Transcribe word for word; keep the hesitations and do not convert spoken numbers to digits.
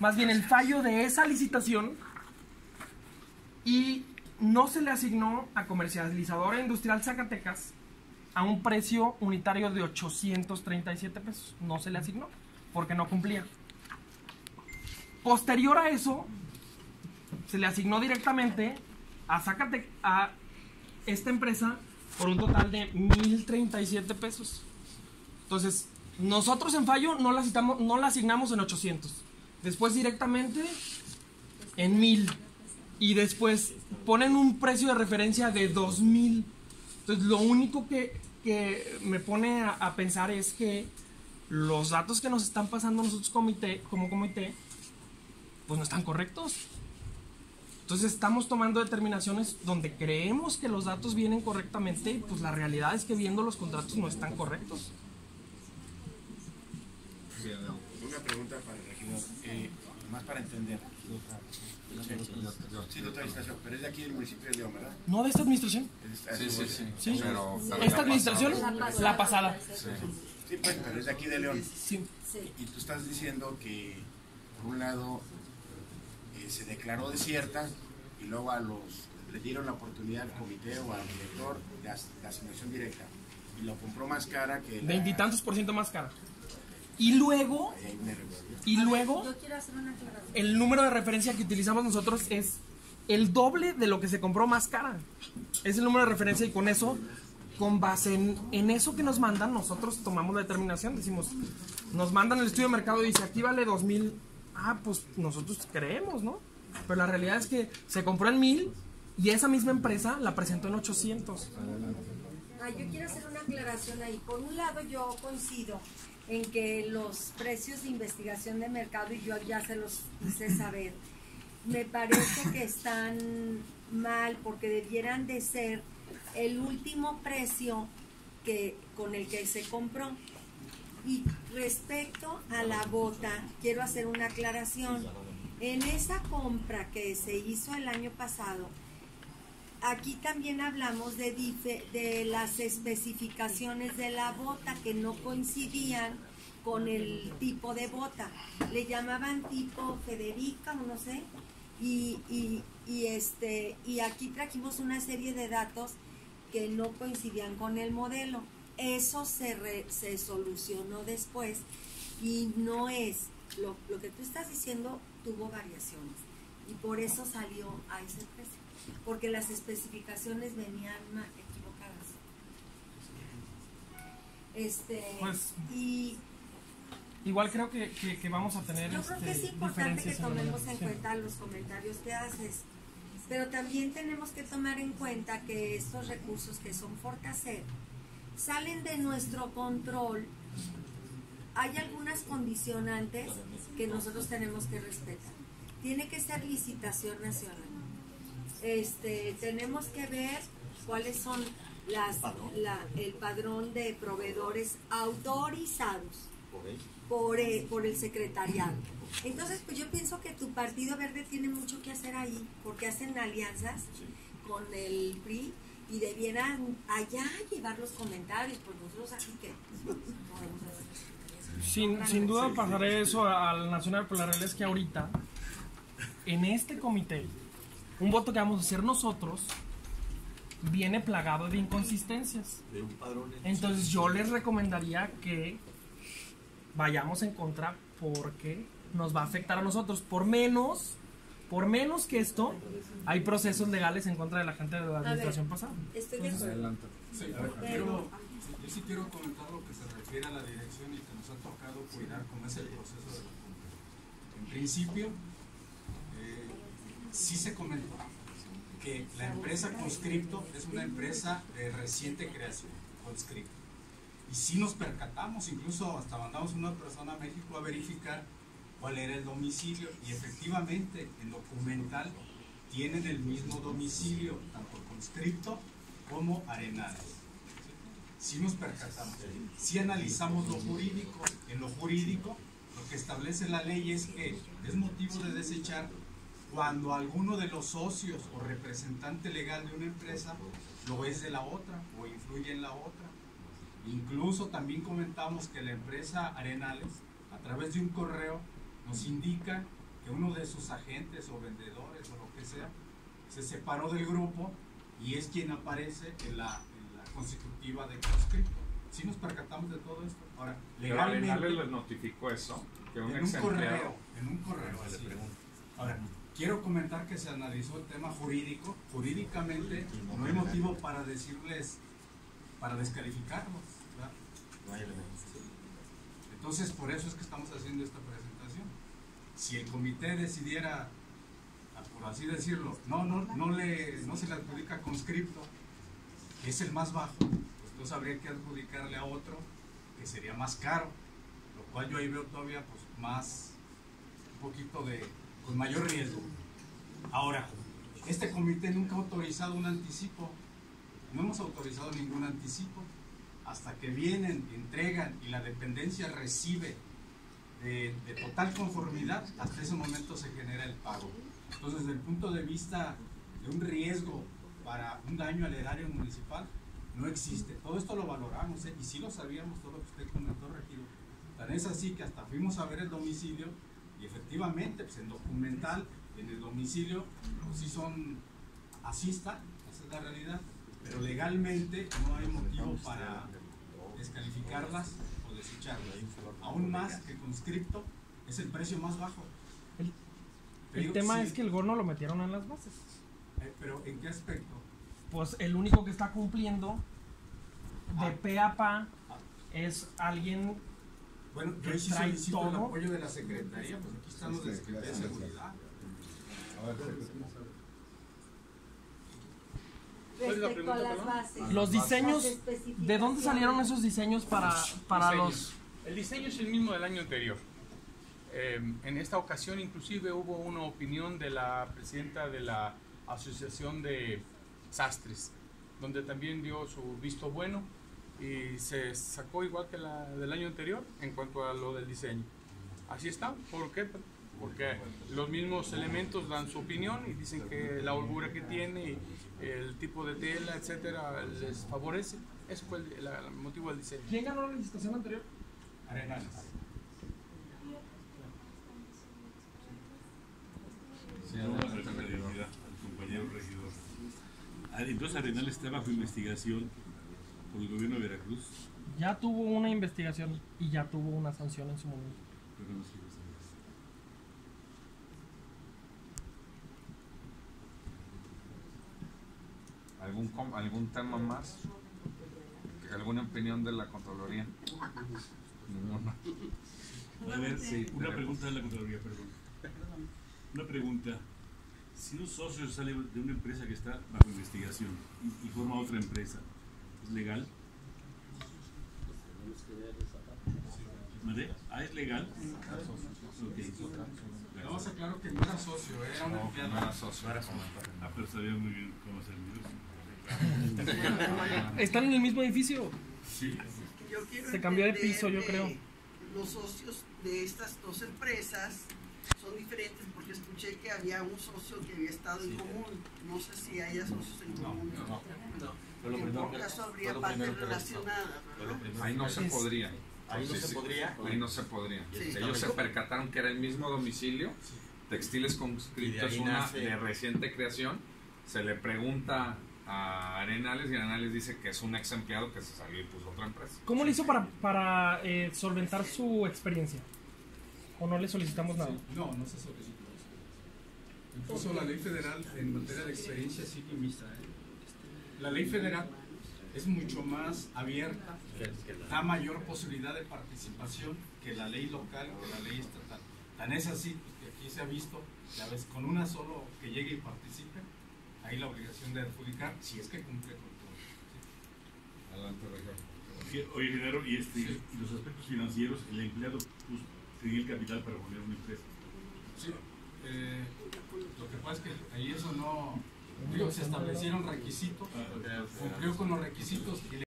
más bien el fallo de esa licitación, y no se le asignó a Comercializadora Industrial Zacatecas a un precio unitario de ochocientos treinta y siete pesos. No se le asignó porque no cumplía. Posterior a eso, se le asignó directamente a Zacatecas, a esta empresa, por un total de mil treinta y siete pesos. Entonces, nosotros en fallo no la, citamos, no la asignamos en ochocientos. Después directamente en mil. Y después ponen un precio de referencia de dos mil. Entonces, lo único que, que me pone a, a pensar es que los datos que nos están pasando nosotros comité, como comité, pues no están correctos. Entonces estamos tomando determinaciones donde creemos que los datos vienen correctamente, y pues la realidad es que viendo los contratos no están correctos. Una pregunta para el regidor, eh, más para entender. Sí, de otra administración, pero es de aquí del municipio de León, ¿verdad? ¿No de esta administración? Sí, sí, sí. ¿Sí? Pero, pero ¿Esta la administración? pasada. La pasada. Sí. Sí, pues, pero es de aquí de León. Sí. Y tú estás diciendo que, por un lado, eh, se declaró desierta y luego a los le dieron la oportunidad al comité o al director de, as, de asignación directa y lo compró más cara que la... Veintitantos por ciento más cara. Y luego, y luego, el número de referencia que utilizamos nosotros es el doble de lo que se compró más cara. Es el número de referencia, y con eso, con base en, en eso que nos mandan, nosotros tomamos la determinación. Decimos, nos mandan el estudio de mercado y dice, aquí vale dos mil. Ah, pues nosotros creemos, ¿no? Pero la realidad es que se compró en mil y esa misma empresa la presentó en ochocientos. Ah, yo quiero hacer una aclaración ahí. Por un lado, yo coincido en que los precios de investigación de mercado, y yo ya se los hice saber, me parece que están mal, porque debieran de ser el último precio que, con el que se compró. Y respecto a la bota, quiero hacer una aclaración. En esa compra que se hizo el año pasado, aquí también hablamos de, dife, de las especificaciones de la bota que no coincidían con el tipo de bota. Le llamaban tipo Federica o no sé. Y, y, y, este, y aquí trajimos una serie de datos que no coincidían con el modelo. Eso se, re, se solucionó después y no es, lo, lo que tú estás diciendo tuvo variaciones y por eso salió a ese precio, porque las especificaciones venían equivocadas. Este, Pues, y igual creo que, que, que vamos a tener yo creo este, que es importante que tomemos en sí. cuenta los comentarios que haces, pero también tenemos que tomar en cuenta que estos recursos que son Fortacer salen de nuestro control. Hay algunas condicionantes que nosotros tenemos que respetar. Tiene que ser licitación nacional. Este, tenemos que ver cuáles son las, la, el padrón de proveedores autorizados por, eh, por el secretariado. Entonces, pues yo pienso que tu Partido Verde tiene mucho que hacer ahí, porque hacen alianzas con el P R I y debieran allá llevar los comentarios, pues nosotros aquí que sin, sin duda pasaré eso al nacional, pero la realidad es que ahorita en este comité un voto que vamos a hacer nosotros viene plagado de inconsistencias. Entonces yo les recomendaría que vayamos en contra, porque nos va a afectar a nosotros. Por menos Por menos que esto, hay procesos legales en contra de la gente de la administración ver, pasada. Estoy de acuerdo. Sí, pero yo sí quiero comentar lo que se refiere a la dirección y que nos ha tocado cuidar como es el proceso de la compra. En principio, eh, sí se comentó que la empresa Conscripto es una empresa de reciente creación, Conscripto. Y sí nos percatamos, incluso hasta mandamos una persona a México a verificar cuál era el domicilio, y efectivamente en documental tienen el mismo domicilio, tanto Conscripto como Arenales. Sí nos percatamos, sí analizamos lo jurídico. En lo jurídico, lo que establece la ley es que es motivo de desechar cuando alguno de los socios o representante legal de una empresa lo es de la otra o influye en la otra. Incluso también comentamos que la empresa Arenales, a través de un correo, nos indica que uno de sus agentes o vendedores o lo que sea se separó del grupo y es quien aparece en la, en la constitutiva de conscripto. ¿Sí nos percatamos de todo esto? Ahora, legalmente... Pero Arenales les notificó eso, que un en un correo, en un correo, No, le así. pregunto. Ahora, quiero comentar que se analizó el tema jurídico. Jurídicamente no hay motivo para decirles, para descalificarlos, ¿verdad? No hay elementos. Entonces, por eso es que estamos haciendo esta presentación. Si el comité decidiera, por así decirlo, no, no, no, le, no se le adjudica conscripto, que es el más bajo, pues entonces habría que adjudicarle a otro que sería más caro, lo cual yo ahí veo todavía pues más, un poquito de, con mayor riesgo. Ahora, este comité nunca ha autorizado un anticipo, no hemos autorizado ningún anticipo, hasta que vienen, entregan y la dependencia recibe de, de total conformidad, hasta ese momento se genera el pago. Entonces, desde el punto de vista de un riesgo para un daño al erario municipal, no existe. Todo esto lo valoramos, ¿eh? Y sí lo sabíamos, todo lo que usted comentó, regidor. Tan es así que hasta fuimos a ver el domicilio y efectivamente, pues en documental, en el domicilio, pues sí son, así está, esa es la realidad. Pero legalmente no hay motivo para descalificarlas o desecharlas. Aún más que conscripto es el precio más bajo. El, Te el digo, tema sí. es que el gorno lo metieron en las bases. Eh, pero ¿en qué aspecto? Pues el único que está cumpliendo de Ah. pe a pa es alguien. Bueno, yo ahí sí Trae solicito el todo. apoyo de la Secretaría, pues aquí están los de Secretaría de Seguridad. Respecto a las bases. Los diseños, las especificaciones. ¿de dónde salieron esos diseños para, para Diseños. los... El diseño es el mismo del año anterior. Eh, en esta ocasión inclusive hubo una opinión de la presidenta de la Asociación de Sastres, donde también dio su visto bueno y se sacó igual que la del año anterior en cuanto a lo del diseño. Así está. ¿Por qué? Porque los mismos elementos dan su opinión y dicen que la holgura que tiene y el tipo de tela, etcétera, les favorece. Ese fue el, la- el motivo del diseño. ¿Quién ganó la licitación anterior? Arenales. Sí, No, adelante, al regidor. compañero regidor. Ah, entonces Arenal está bajo investigación por el gobierno de Veracruz. Ya tuvo una investigación y ya tuvo una sanción en su momento. Pero no sé qué es. ¿Algún, com- ¿Algún tema más? ¿Alguna opinión de la Contraloría? Ninguna. A ver, Sí, una tenemos. pregunta de la Contraloría, perdón. Una pregunta. Si un socio sale de una empresa que está bajo investigación y, y forma otra empresa, ¿es legal? ¿Mande? ¿Ah, es legal? Ok. Vamos a claro que no era socio, era un No, empleado. no era socio. Ah, pero sabía muy bien cómo hacer Están en el mismo edificio. Sí. Yo quiero Se cambió de entender piso, yo que creo. Los socios de estas dos empresas son diferentes porque escuché que había un socio que había estado en común. No sé si haya socios en común. En todo caso habría partes relacionadas, ¿verdad? Ahí no se podría. Ahí no Sí, se sí. podría. Ahí no se podría. Sí. Ellos se percataron que era el mismo domicilio. Textiles Y Conscripto de es ahí una nace- de reciente creación. Se le pregunta a Arenales y Arenales dice que es un ex empleado que se salió y puso otra empresa. ¿Cómo le hizo para, para eh, solventar su experiencia? ¿O no le solicitamos nada? No, no se solicitó eso. Incluso la ley federal en materia de experiencia sí limita. ¿eh? La ley federal es mucho más abierta, da mayor posibilidad de participación que la ley local o la ley estatal. Tan es así que aquí se ha visto, ya ves, con una solo que llegue y participe, hay la obligación de adjudicar si es que cumple con todo. Adelante, regidor. Sí, oye, Genaro, y, este, y los aspectos financieros, el empleado pues, tenía el capital para poner una empresa. Sí, eh, lo que pasa es que ahí eso no, digo, se establecieron requisitos, cumplió con los requisitos y